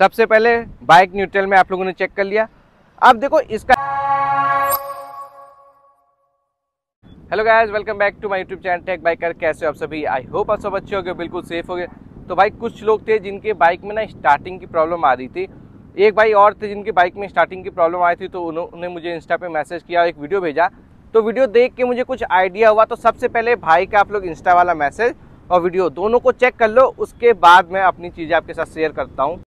सबसे पहले bike neutral में आप लोगों ने चेक कर लिया। अब देखो इसका hello guys, welcome back to my YouTube channel tech biker. कैसे हो आप सभी? आई होप आप सब अच्छे होंगे, बिल्कुल सेफ होंगे। तो भाई कुछ लोग थे जिनके बाइक में ना स्टार्टिंग की प्रॉब्लम आ रही थी। एक भाई और थे जिनकी बाइक में स्टार्टिंग की प्रॉब्लम आई थी, तो उन्होंने मुझे इंस्टा पे मैसेज किया, एक वीडियो भेजा। तो वीडियो देख के मुझे कुछ आइडिया हुआ। तो सबसे पहले भाई का आप लोग इंस्टा वाला मैसेज और वीडियो दोनों को चेक कर लो, उसके बाद मैं अपनी चीज़ें आपके साथ शेयर करता हूँ।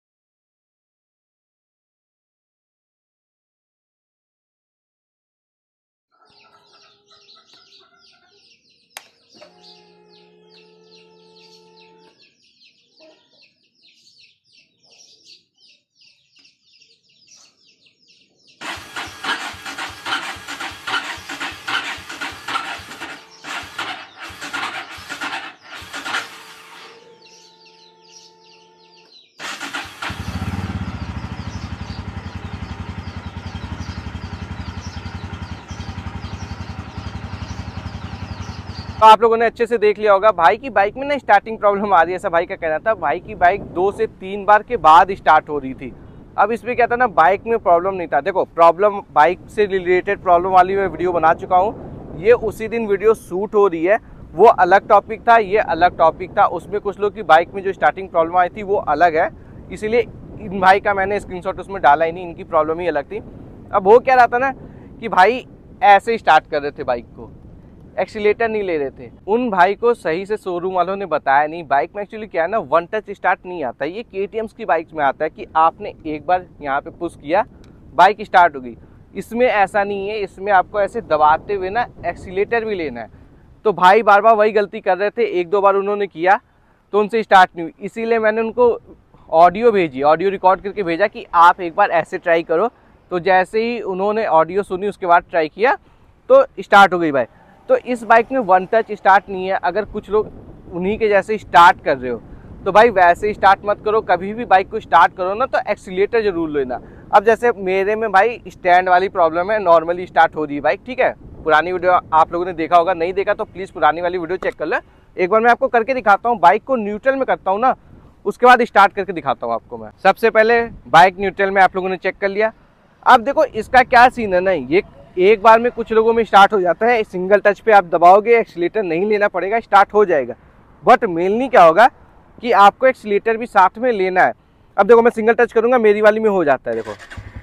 तो आप लोगों ने अच्छे से देख लिया होगा, भाई की बाइक में ना स्टार्टिंग प्रॉब्लम आ रही है, ऐसा भाई का कहना था। भाई की बाइक 2 से 3 बार के बाद स्टार्ट हो रही थी। अब इसमें क्या था ना, बाइक में प्रॉब्लम नहीं था। देखो, प्रॉब्लम बाइक से रिलेटेड प्रॉब्लम वाली मैं वीडियो बना चुका हूँ। ये उसी दिन वीडियो शूट हो रही है, वो अलग टॉपिक था, ये अलग टॉपिक था। उसमें कुछ लोग की बाइक में जो स्टार्टिंग प्रॉब्लम आई थी वो अलग है, इसीलिए इन भाई का मैंने स्क्रीनशॉट उसमें डाला ही नहीं, इनकी प्रॉब्लम ही अलग थी। अब हो क्या रहा था ना कि भाई ऐसे स्टार्ट कर रहे थे बाइक को, एक्सीलेटर नहीं ले रहे थे। उन भाई को सही से शोरूम वालों ने बताया नहीं। बाइक में एक्चुअली क्या है ना, वन टच स्टार्ट नहीं आता। ये KTM's की बाइक्स में आता है कि आपने एक बार यहाँ पे पुश किया, बाइक स्टार्ट हो गई। इसमें ऐसा नहीं है, इसमें आपको ऐसे दबाते हुए ना एक्सीलेटर भी लेना है। तो भाई बार बार वही गलती कर रहे थे, 1-2 बार उन्होंने किया तो उनसे स्टार्ट नहीं हुई। इसीलिए मैंने उनको ऑडियो भेजी, ऑडियो रिकॉर्ड करके भेजा कि आप एक बार ऐसे ट्राई करो। तो जैसे ही उन्होंने ऑडियो सुनी, उसके बाद ट्राई किया तो स्टार्ट हो गई बाइक। तो इस बाइक में वन टच स्टार्ट नहीं है। अगर कुछ लोग उन्हीं के जैसे स्टार्ट कर रहे हो तो भाई वैसे स्टार्ट मत करो। कभी भी बाइक को स्टार्ट करो ना तो एक्सीलेटर जरूर लेना। अब जैसे मेरे में भाई स्टैंड वाली प्रॉब्लम है, नॉर्मली स्टार्ट हो रही है बाइक, ठीक है। पुरानी वीडियो आप लोगों ने देखा होगा, नहीं देखा तो प्लीज़ पुरानी वाली वीडियो चेक कर लो। एक बार मैं आपको करके दिखाता हूँ, बाइक को न्यूट्रल में करता हूँ ना, उसके बाद स्टार्ट करके दिखाता हूँ आपको मैं। सबसे पहले बाइक न्यूट्रल में आप लोगों ने चेक कर लिया। अब देखो इसका क्या सीन है ना, ये एक बार में कुछ लोगों में स्टार्ट हो जाता है। सिंगल टच पे आप दबाओगे, एक्सीलेटर नहीं लेना पड़ेगा, स्टार्ट हो जाएगा। बट मेनली क्या होगा कि आपको एक्सीलेटर भी साथ में लेना है। अब देखो मैं सिंगल टच करूंगा, मेरी वाली में हो जाता है। देखो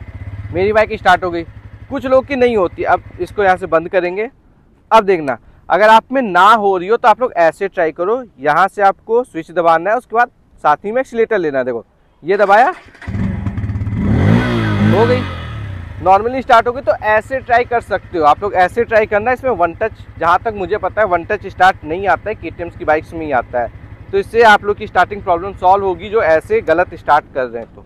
मेरी बाइक स्टार्ट हो गई, कुछ लोग की नहीं होती। अब इसको यहाँ से बंद करेंगे। अब देखना, अगर आप में ना हो रही हो तो आप लोग ऐसे ट्राई करो। यहाँ से आपको स्विच दबाना है, उसके बाद साथ ही में एक्सीलेटर लेना है। देखो ये दबाया, हो गई, नॉर्मली स्टार्ट होगी। तो ऐसे ट्राई कर सकते हो आप लोग, ऐसे ट्राई करना। इसमें वन टच, जहाँ तक मुझे पता है, वन टच स्टार्ट नहीं आता है, KTM's की बाइक्स में ही आता है। तो इससे आप लोग की स्टार्टिंग प्रॉब्लम सॉल्व होगी, जो ऐसे गलत स्टार्ट कर रहे हैं।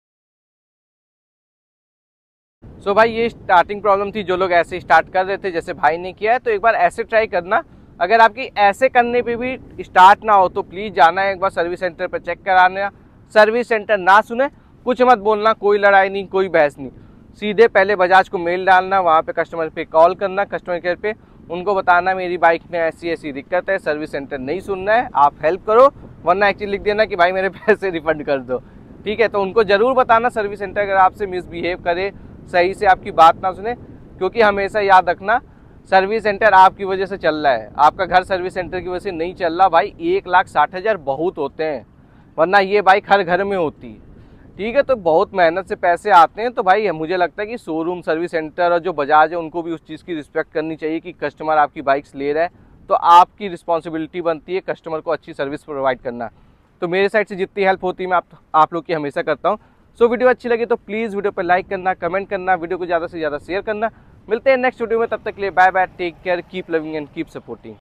तो भाई ये स्टार्टिंग प्रॉब्लम थी, जो लोग ऐसे स्टार्ट कर रहे थे जैसे भाई ने किया है। तो एक बार ऐसे ट्राई करना। अगर आपकी ऐसे करने पे भी स्टार्ट ना हो तो प्लीज़ जाना है एक बार सर्विस सेंटर पर चेक कराना। सर्विस सेंटर ना सुने, कुछ मत बोलना, कोई लड़ाई नहीं, कोई बहस नहीं। सीधे पहले बजाज को मेल डालना, वहाँ पे कस्टमर पे कॉल करना, कस्टमर केयर पे उनको बताना मेरी बाइक में ऐसी ऐसी दिक्कत है, सर्विस सेंटर नहीं सुनना है, आप हेल्प करो, वरना एक्चुअली लिख देना कि भाई मेरे पैसे रिफंड कर दो, ठीक है। तो उनको ज़रूर बताना सर्विस सेंटर अगर आपसे मिसबिहेव करे, सही से आपकी बात ना सुने। क्योंकि हमेशा याद रखना, सर्विस सेंटर आपकी वजह से चल रहा है, आपका घर सर्विस सेंटर की वजह से नहीं चल रहा। भाई 1,60,000 बहुत होते हैं, वरना ये बाइक हर घर में होती है, ठीक है। तो बहुत मेहनत से पैसे आते हैं। तो भाई मुझे लगता है कि शोरूम, सर्विस सेंटर और जो बजाज है उनको भी उस चीज़ की रिस्पेक्ट करनी चाहिए कि कस्टमर आपकी बाइक्स ले रहा है, तो आपकी रिस्पॉन्सिबिलिटी बनती है कस्टमर को अच्छी सर्विस प्रोवाइड करना। तो मेरे साइड से जितनी हेल्प होती है मैं आप लोग की हमेशा करता हूँ। सो वीडियो अच्छी लगी तो प्लीज़ वीडियो पर लाइक करना, कमेंट करना, वीडियो को ज़्यादा से ज़्यादा शेयर करना। मिलते हैं नेक्स्ट वीडियो में, तब तक के लिए bye bye, take care, keep loving and keep supporting.